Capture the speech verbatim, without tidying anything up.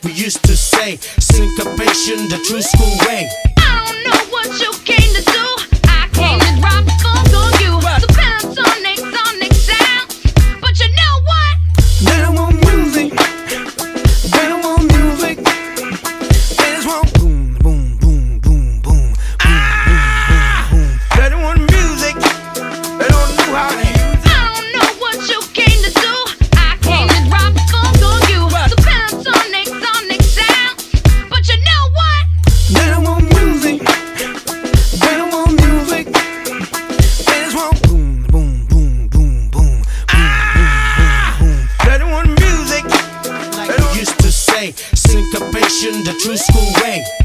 we used to say. Syncopation, the true school way. I don't know what you came to do. I came to drop the funk on you. So pentatonic, sonic sounds. But you know what? They don't want music. They don't want music. They just want boom, boom, boom, boom, boom, boom, boom, boom. They don't want music. They don't know how to use it. I don't know what you came to do. I came to drop the funk on you. So pentatonic, sonic sounds. But you know what? They don't want music. They don't want music. They just want boom, boom, boom, boom, boom, boom, boom, boom. They don't want music. Like we used to say, syncopation, the true school way.